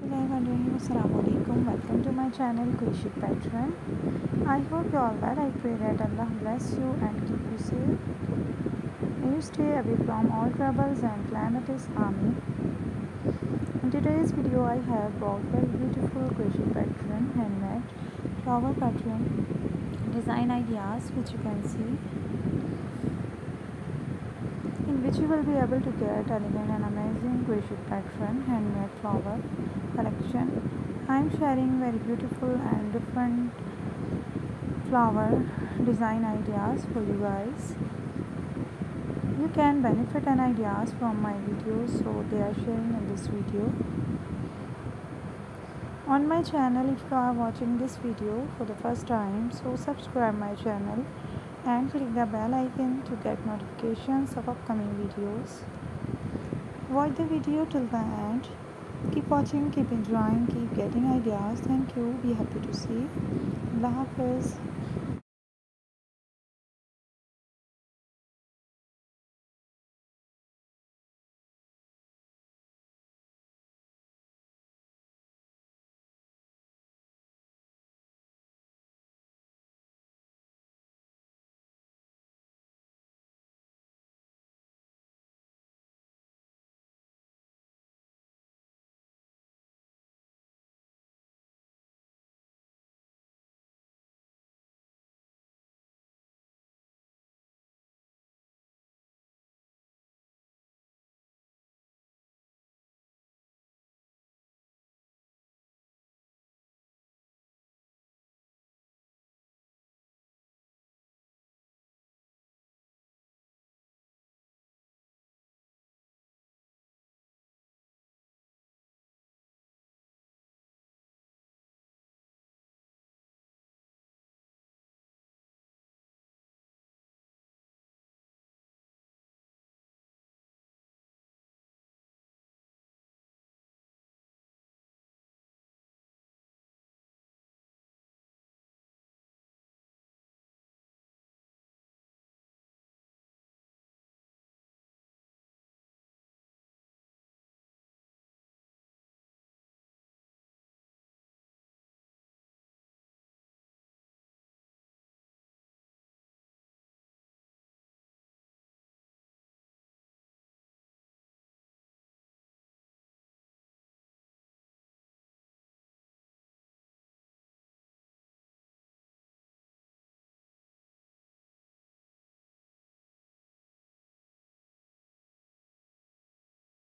Assalamualaikum. Welcome to my channel Krishi Patron. I hope you all well. I pray that Allah bless you and keep you safe. May you stay away from all troubles and calamities. Amin. In today's video, I have brought very beautiful Krishi Patron handmade flower pattern design ideas, which you can see, in which you will be able to get elegant and amazing crochet pattern handmade flower collection. I am sharing very beautiful and different flower design ideas for you guys. You can benefit and ideas from my videos, so they are sharing in this video on my channel. If you are watching this video for the first time, so subscribe my channel and click the bell icon to get notifications of upcoming videos. Watch the video till the end. Keep watching, keep enjoying, keep getting ideas. Thank you. Be happy to see. Allah Hafiz.